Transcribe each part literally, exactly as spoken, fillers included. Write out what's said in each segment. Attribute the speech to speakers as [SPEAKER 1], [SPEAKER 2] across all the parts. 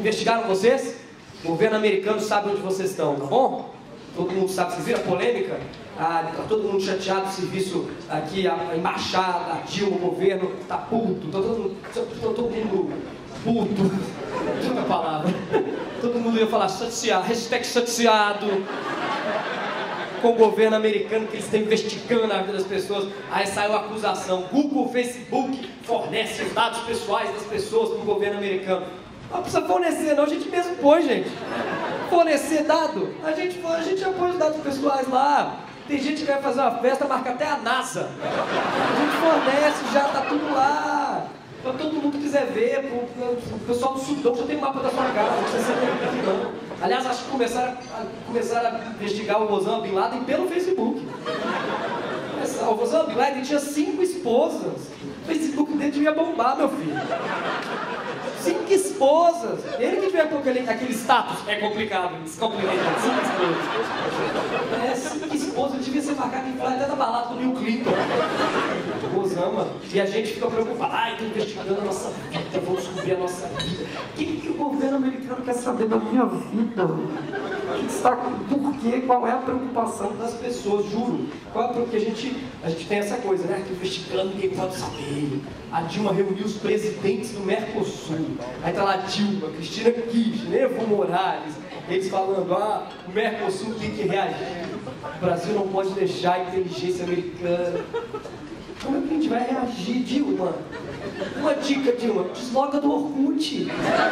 [SPEAKER 1] Investigaram vocês? O governo americano sabe onde vocês estão, tá bom? Todo mundo sabe, vocês viram a polêmica? Ah, tá todo mundo chateado, o serviço aqui, a embaixada, a Dilma, o governo, tá puto, tá todo mundo, tá todo mundo puto, outra palavra. Todo mundo ia falar chateado, hashtag chateado com o governo americano, que eles estão investigando a vida das pessoas. Aí saiu a acusação, Google, Facebook fornecem os dados pessoais das pessoas para o governo americano. Não precisa fornecer não, a gente mesmo põe, gente. Fornecer dado, a gente, a gente já põe os dados pessoais lá. Tem gente que vai fazer uma festa, marca até a NASA. A gente fornece, já tá tudo lá. Pra todo mundo que quiser ver, o pessoal do Sudão já tem mapa da sua casa, não precisa ser aqui não. Aliás, acho que começaram a, começaram a investigar o Osama Bin Laden pelo Facebook. O Osama Bin Laden tinha cinco esposas. O Facebook dele devia bombar, meu filho. Cinco esposas. Ele que devia colocar aquele, aquele status. É complicado, descomplicado. Cinco esposas. É, cinco esposas. Ele devia ser marcado em até da balada do Bill Clinton. O Osama. E a gente fica preocupado. Ai, estão investigando a nossa vida, vão descobrir a nossa vida. O que, que o governo americano quer saber da minha vida? Que está, por quê? Qual é a preocupação das pessoas, juro? Qual é porque a gente, a gente tem essa coisa, né? Que investigando, ninguém pode saber. A Dilma reuniu os presidentes do Mercosul. Aí tá lá a Dilma, Cristina Kirchner, Evo Morales. Eles falando, ah, o Mercosul tem que reagir. O Brasil não pode deixar a inteligência americana. Como é que a gente vai reagir, Dilma? Uma dica, Dilma, desloga do Orkut.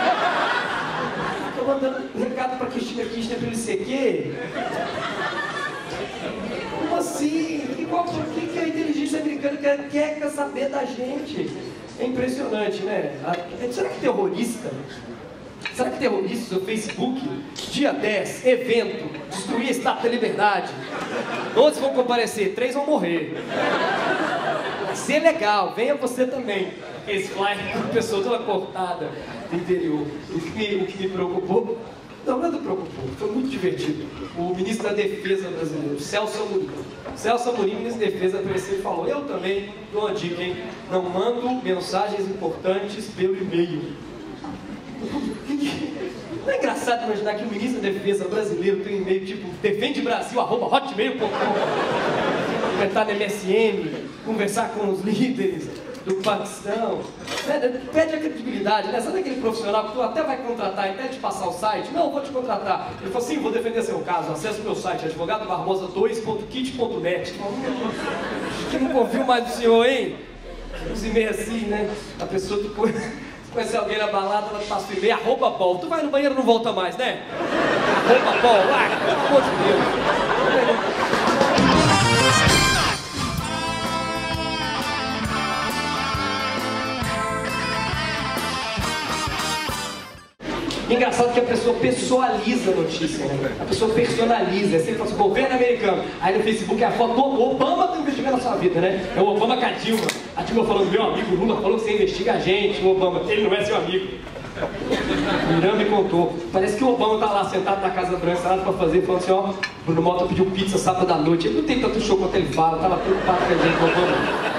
[SPEAKER 1] Tô mandando recado pra Cristina Kirchner pelo I C Q. Como assim? O que, que a inteligência americana quer, quer saber da gente? É impressionante, né? Será que terrorista? Será que terrorista do Facebook? Dia dez, evento, destruir a Estátua da Liberdade. doze vão comparecer, três vão morrer. Vai ser legal, venha você também. Esse flyer com a pessoa toda cortada do interior. O que me, o que me preocupou? Não, nada preocupou, foi muito divertido. O ministro da Defesa brasileiro, Celso Amorim. Celso Amorim, ministro da Defesa, apareceu e falou: eu também dou uma dica, hein? Não mando mensagens importantes pelo e-mail. Não é engraçado imaginar que o ministro da Defesa brasileiro tem um e-mail tipo defendebrasil arroba hotmail ponto com, entrar no M S M, conversar com os líderes do Paquistão, né? Pede a credibilidade, né? Sabe aquele profissional que tu até vai contratar e até te passar o site? Não, vou te contratar. Ele falou assim, vou defender seu caso, acesse o meu site, advogado barbosa dois ponto kit ponto net. Acho que não confio mais no senhor, hein? Uns e-mails assim, né? A pessoa que conhece alguém na balada, ela passa o e-mail, arroba bol. Tu vai no banheiro e não volta mais, né? Arroba bol, ah, pelo amor de Deus. Engraçado que a pessoa pessoaliza a notícia, né? A pessoa personaliza, é sempre fala assim, governo americano. Aí no Facebook é a foto do Obama tá investigando a sua vida, né? É o Obama com a Dilma. A Dilma falando, meu amigo Lula falou que você investiga a gente, o Obama, ele não é seu amigo. O Irã me contou. Parece que o Obama tá lá sentado na Casa Branca, nada pra fazer, falando assim, ó, Bruno Mota pediu pizza sábado à noite. Ele não tem tanto show quanto ele fala, tava preocupado com a gente, o Obama.